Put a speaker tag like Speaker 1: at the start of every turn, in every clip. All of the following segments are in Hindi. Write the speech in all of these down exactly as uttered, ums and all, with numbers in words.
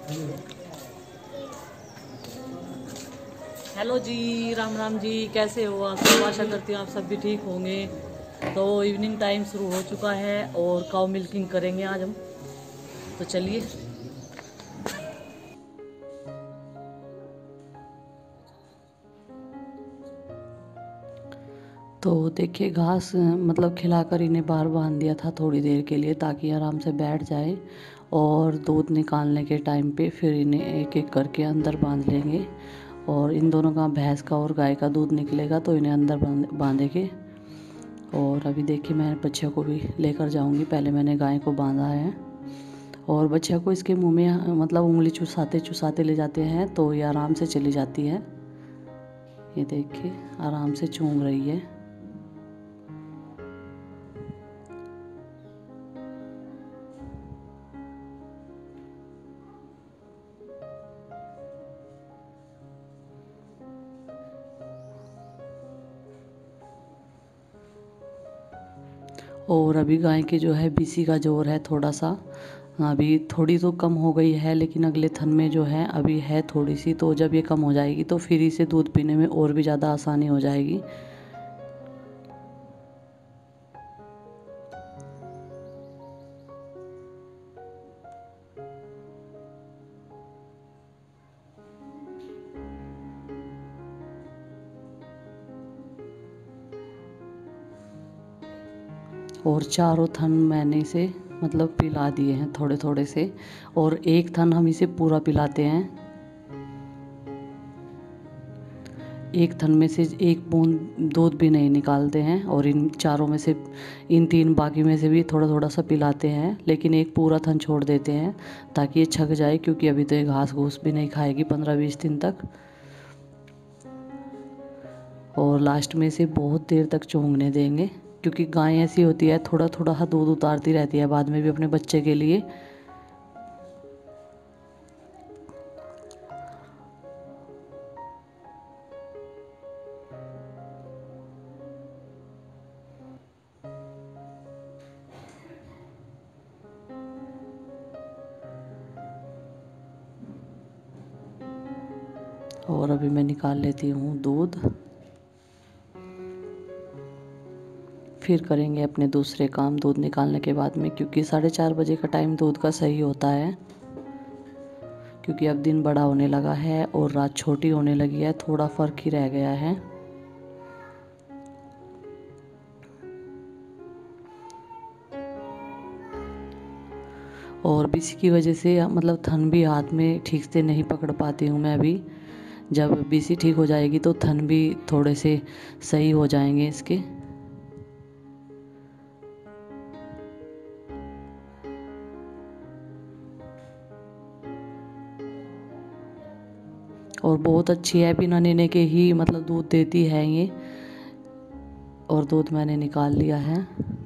Speaker 1: हेलो जी, राम राम जी, कैसे हो आप सब? आशा करती हूँ आप सब भी ठीक होंगे। तो इवनिंग टाइम शुरू हो चुका है और काउ मिल्किंग करेंगे आज हम। तो चलिए। तो देखिए, घास मतलब खिलाकर इन्हें बाहर बांध दिया था थोड़ी देर के लिए, ताकि आराम से बैठ जाए। और दूध निकालने के टाइम पे फिर इन्हें एक एक करके अंदर बांध लेंगे। और इन दोनों का, भैंस का और गाय का दूध निकलेगा तो इन्हें अंदर बांधेंगे। और अभी देखिए, मैं बच्चे को भी लेकर जाऊंगी। पहले मैंने गाय को बांधा है और बच्चे को इसके मुंह में मतलब उंगली चुसाते चुसाते ले जाते हैं तो ये आराम से चली जाती है। ये देखिए, आराम से चूम रही है। और अभी गाय के जो है बीसी का जोर है थोड़ा सा, अभी थोड़ी तो कम हो गई है, लेकिन अगले थन में जो है अभी है थोड़ी सी। तो जब ये कम हो जाएगी तो फिर इसे दूध पीने में और भी ज़्यादा आसानी हो जाएगी। और चारों थन मैंने इसे मतलब पिला दिए हैं थोड़े थोड़े से। और एक थन हम इसे पूरा पिलाते हैं। एक थन में से एक बूंद दूध भी नहीं निकालते हैं। और इन चारों में से, इन तीन बाकी में से भी थोड़ा थोड़ा सा पिलाते हैं, लेकिन एक पूरा थन छोड़ देते हैं ताकि ये छक जाए, क्योंकि अभी तो ये घास घूस भी नहीं खाएगी पंद्रह बीस दिन तक। और लास्ट में से बहुत देर तक चूंगने देंगे, क्योंकि गाय ऐसी होती है, थोड़ा थोड़ा सा दूध उतारती रहती है बाद में भी अपने बच्चे के लिए। और अभी मैं निकाल लेती हूँ दूध। फिर करेंगे अपने दूसरे काम दूध निकालने के बाद में, क्योंकि साढ़े चार बजे का टाइम दूध का सही होता है। क्योंकि अब दिन बड़ा होने लगा है और रात छोटी होने लगी है, थोड़ा फ़र्क ही रह गया है। और बीसी की वजह से मतलब थन भी हाथ में ठीक से नहीं पकड़ पाती हूँ मैं अभी। जब बीसी ठीक हो जाएगी तो थन भी थोड़े से सही हो जाएंगे इसके। और बहुत अच्छी है, बिना नीने के ही मतलब दूध देती है ये। और दूध मैंने निकाल लिया है।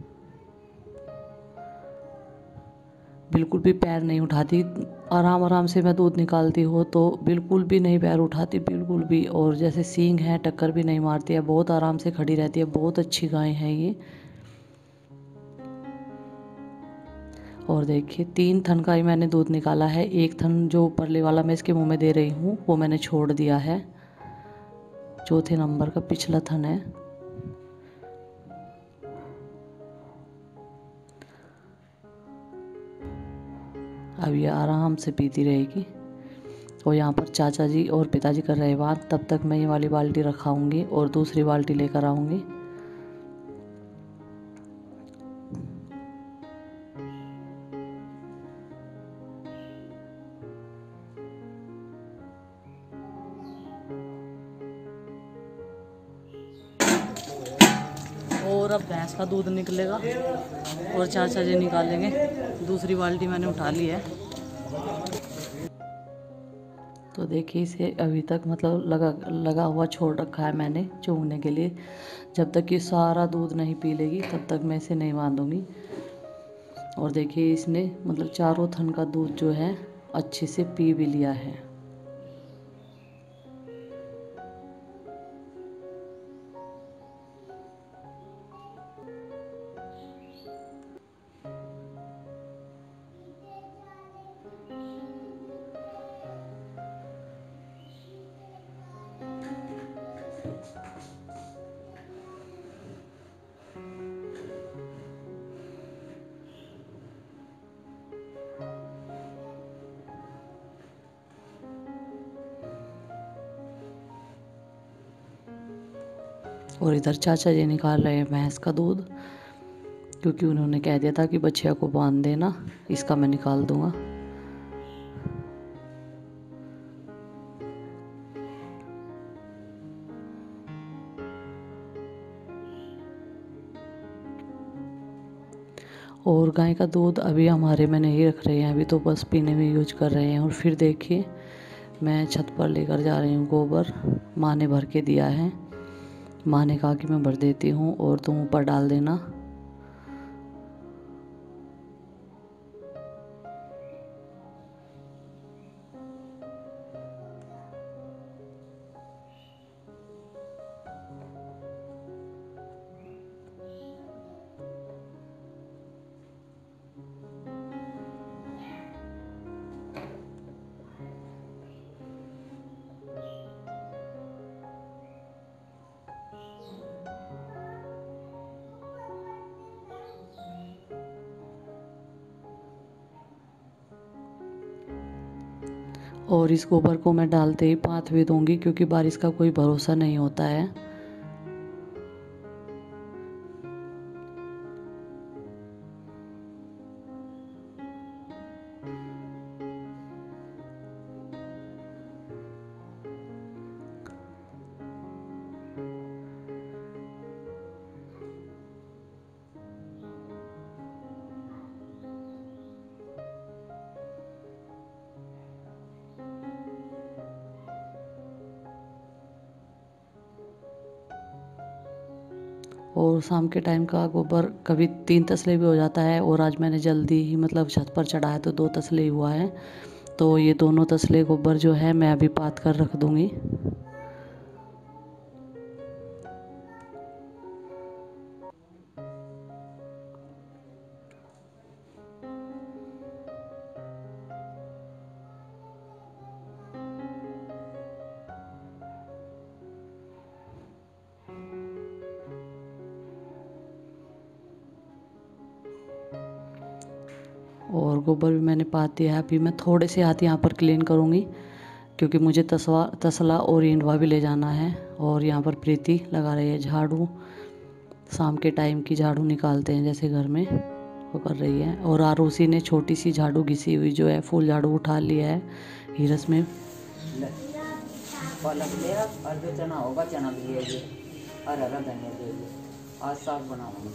Speaker 1: बिल्कुल भी पैर नहीं उठाती, आराम आराम से मैं दूध निकालती हूँ तो बिल्कुल भी नहीं पैर उठाती, बिल्कुल भी। और जैसे सींग है, टक्कर भी नहीं मारती है, बहुत आराम से खड़ी रहती है। बहुत अच्छी गाय है ये। और देखिए, तीन थन का ही मैंने दूध निकाला है। एक थन जो परले वाला मैं इसके मुंह में दे रही हूँ वो मैंने छोड़ दिया है। चौथे नंबर का पिछला थन है। अब ये आराम से पीती रहेगी। और यहाँ पर चाचा जी और पिताजी कर रहे बात, तब तक मैं ये वाली बाल्टी रखाऊंगी और दूसरी बाल्टी लेकर आऊँगी। और अब भैंस का दूध निकलेगा और चाचा जी निकालेंगे। दूसरी बाल्टी मैंने उठा ली है। तो देखिए, इसे अभी तक मतलब लगा लगा हुआ छोड़ रखा है मैंने चूंगने के लिए। जब तक ये सारा दूध नहीं पी लेगी तब तक मैं इसे नहीं बांधूंगी। और देखिए, इसने मतलब चारों थन का दूध जो है अच्छे से पी भी लिया है। और इधर चाचा जी निकाल रहे हैं भैंस का दूध, क्योंकि उन्होंने कह दिया था कि बछिया को बांध देना, इसका मैं निकाल दूंगा। और गाय का दूध अभी हमारे में नहीं रख रहे हैं, अभी तो बस पीने में यूज कर रहे हैं। और फिर देखिए मैं छत पर लेकर जा रही हूँ गोबर, माँ ने भर के दिया है। माँ ने कहा कि मैं भर देती हूँ और तुम ऊपर डाल देना। और इस गोबर को मैं डालते ही पाथ भी दूंगी, क्योंकि बारिश का कोई भरोसा नहीं होता है। और शाम के टाइम का गोबर कभी तीन तसले भी हो जाता है, और आज मैंने जल्दी ही मतलब छत पर चढ़ाया तो दो तसले ही हुआ है। तो ये दोनों तसले गोबर जो है मैं अभी पात कर रख दूंगी। और गोबर भी मैंने पात दिया है। अभी मैं थोड़े से हाथ यहाँ पर क्लीन करूँगी, क्योंकि मुझे तसवा तसला और इंडवा भी ले जाना है। और यहाँ पर प्रीति लगा रही है झाड़ू, शाम के टाइम की झाड़ू निकालते हैं जैसे घर में, वो कर रही है। और आरूसी ने छोटी सी झाड़ू घिसी हुई जो है फुल झाड़ू उठा लिया है हीरस में।
Speaker 2: पालक ले और जो चना होगा चना भी ले लीजिए और हरा धनिया ले लीजिए, आज साग बनाऊंगा।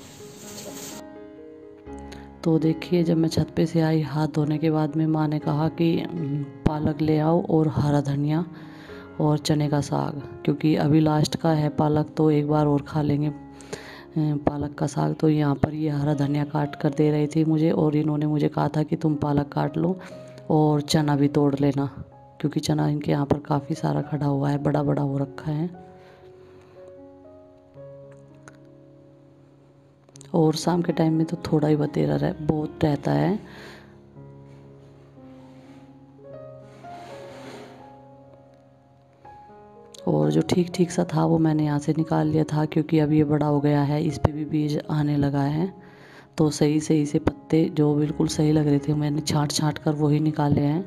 Speaker 1: तो देखिए जब मैं छत पे से आई हाथ धोने के बाद में माँ ने कहा कि पालक ले आओ और हरा धनिया और चने का साग, क्योंकि अभी लास्ट का है पालक, तो एक बार और खा लेंगे पालक का साग। तो यहाँ पर ये हरा धनिया काट कर दे रही थी मुझे, और इन्होंने मुझे कहा था कि तुम पालक काट लो और चना भी तोड़ लेना, क्योंकि चना इनके यहाँ पर काफ़ी सारा खड़ा हुआ है, बड़ा बड़ा हो रखा है। और शाम के टाइम में तो थोड़ा ही बतेरा रह बहुत रहता है। और जो ठीक ठीक सा था वो मैंने यहाँ से निकाल लिया था, क्योंकि अब ये बड़ा हो गया है, इस पे भी बीज आने लगा है। तो सही सही से पत्ते जो बिल्कुल सही लग रहे थे मैंने छांट छांट कर वही निकाले हैं।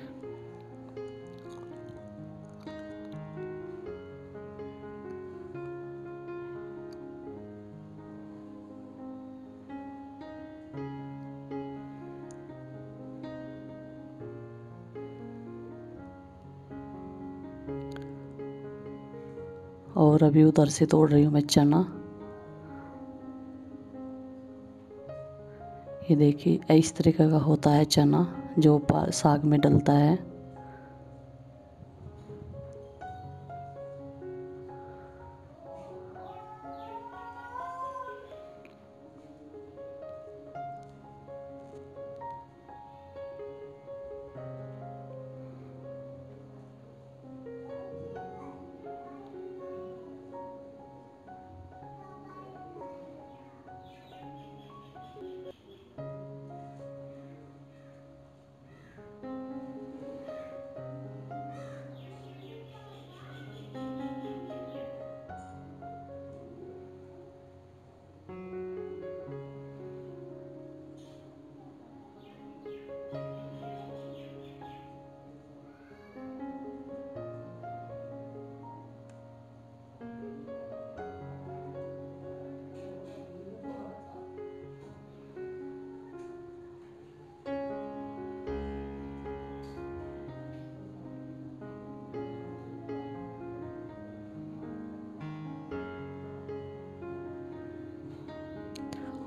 Speaker 1: और अभी उधर से तोड़ रही हूँ मैं चना। ये देखिए इस तरीके का होता है चना जो साग में डलता है।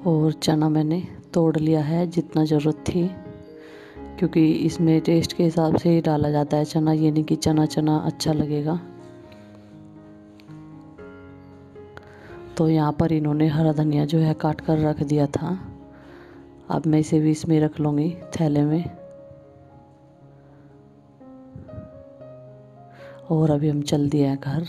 Speaker 1: और चना मैंने तोड़ लिया है जितना ज़रूरत थी, क्योंकि इसमें टेस्ट के हिसाब से ही डाला जाता है चना, ये नहीं कि चना चना अच्छा लगेगा। तो यहाँ पर इन्होंने हरा धनिया जो है काट कर रख दिया था। अब मैं इसे भी इसमें रख लूँगी थैले में। और अभी हम चल दिए हैं घर।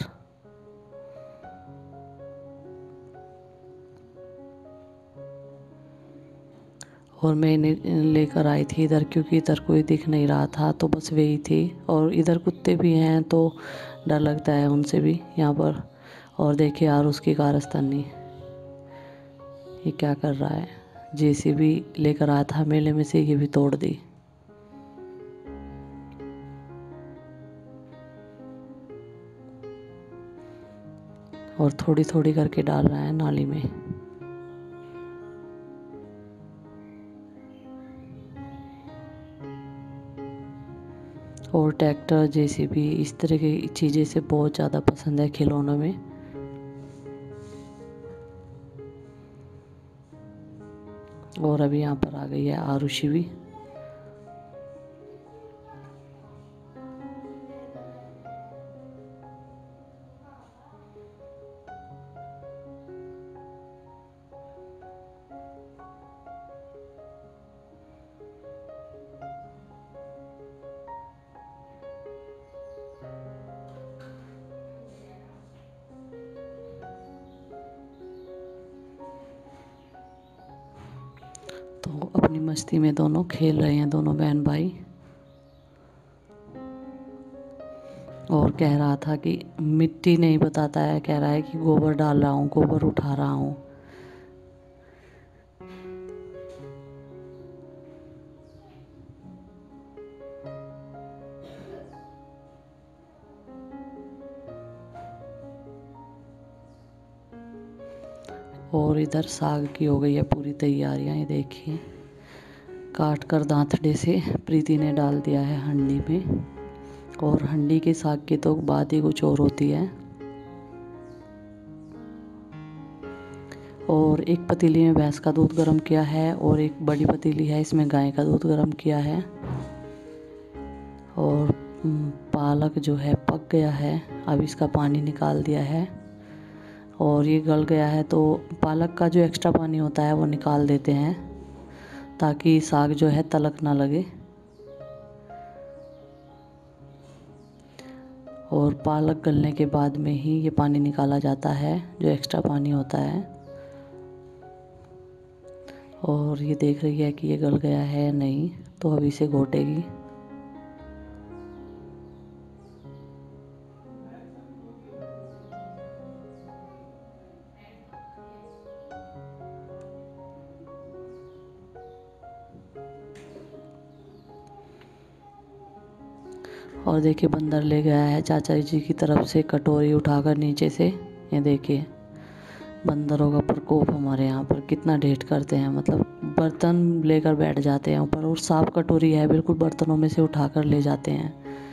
Speaker 1: और मैं इन्हें लेकर आई थी इधर, क्योंकि इधर कोई दिख नहीं रहा था, तो बस वही थी। और इधर कुत्ते भी हैं तो डर लगता है उनसे भी यहाँ पर। और देखिए यार उसकी कारस्तानी, ये क्या कर रहा है। जेसीबी लेकर आया था मेले में से, ये भी तोड़ दी। और थोड़ी थोड़ी करके डाल रहा है नाली में। और ट्रैक्टर जेसीबी इस तरह की चीज़ें से बहुत ज़्यादा पसंद है खिलौनों में। और अभी यहाँ पर आ गई है आरुषि भी। तो अपनी मस्ती में दोनों खेल रहे हैं, दोनों बहन भाई। और कह रहा था कि मिट्टी नहीं बताता है, कह रहा है कि गोबर डाल रहा हूँ, गोबर उठा रहा हूँ। और इधर साग की हो गई है पूरी तैयारियाँ, ये देखिए। काट कर दांतड़े से प्रीति ने डाल दिया है हंडी में। और हंडी के साग की तो बात ही कुछ और होती है। और एक पतीली में भैंस का दूध गर्म किया है, और एक बड़ी पतीली है, इसमें गाय का दूध गर्म किया है। और पालक जो है पक गया है, अब इसका पानी निकाल दिया है। और ये गल गया है, तो पालक का जो एक्स्ट्रा पानी होता है वो निकाल देते हैं, ताकि साग जो है तलक ना लगे। और पालक गलने के बाद में ही ये पानी निकाला जाता है, जो एक्स्ट्रा पानी होता है। और ये देख रही है कि ये गल गया है नहीं, तो अब इसे घोटेगी। और देखिए बंदर ले गया है चाचा जी की तरफ से कटोरी उठाकर नीचे से। ये देखिए बंदरों का प्रकोप हमारे यहाँ पर कितना ढेठ करते हैं, मतलब बर्तन लेकर बैठ जाते हैं ऊपर। और साफ कटोरी है, बिल्कुल बर्तनों में से उठाकर ले जाते हैं।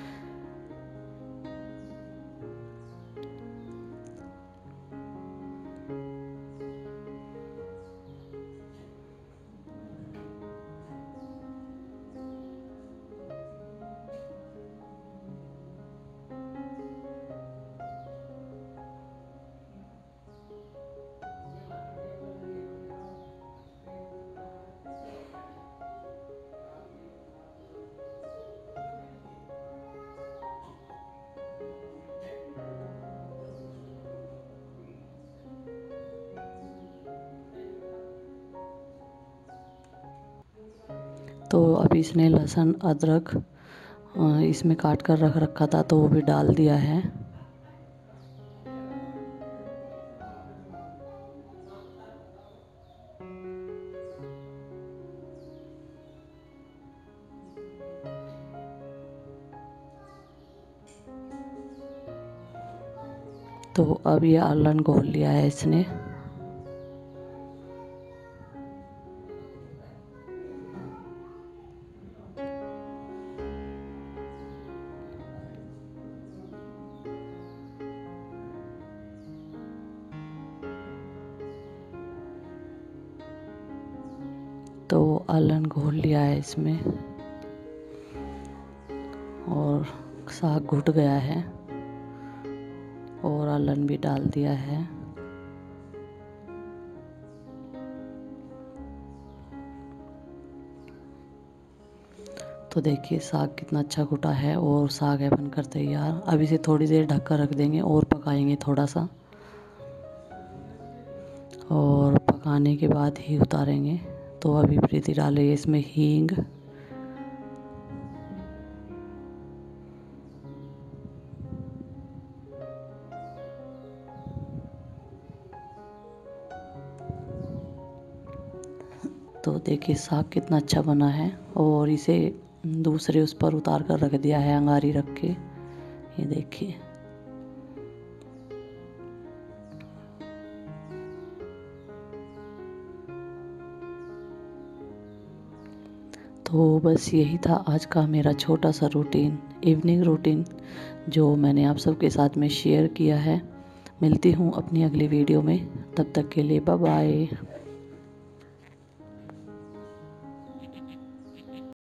Speaker 1: तो अभी इसने लहसुन अदरक इसमें काट कर रख रखा था, तो वो भी डाल दिया है। तो अब ये आलन घोल लिया है इसने। तो आलन घोल लिया है इसमें और साग घुट गया है और आलन भी डाल दिया है। तो देखिए साग कितना अच्छा घुटा है और साग है बनकर तैयार। अब इसे थोड़ी देर ढक कर रख देंगे और पकाएंगे थोड़ा सा, और पकाने के बाद ही उतारेंगे। तो अभी प्रीति डालेगी इसमें हींग, तो देखिए साग कितना अच्छा बना है और इसे दूसरे उस पर उतार कर रख दिया है अंगारी रख के। ये देखिए तो बस यही था आज का मेरा छोटा सा रूटीन, इवनिंग रूटीन, जो मैंने आप सबके साथ में शेयर किया है। मिलती हूँ अपनी अगली वीडियो में, तब तक के लिए बाय बाय।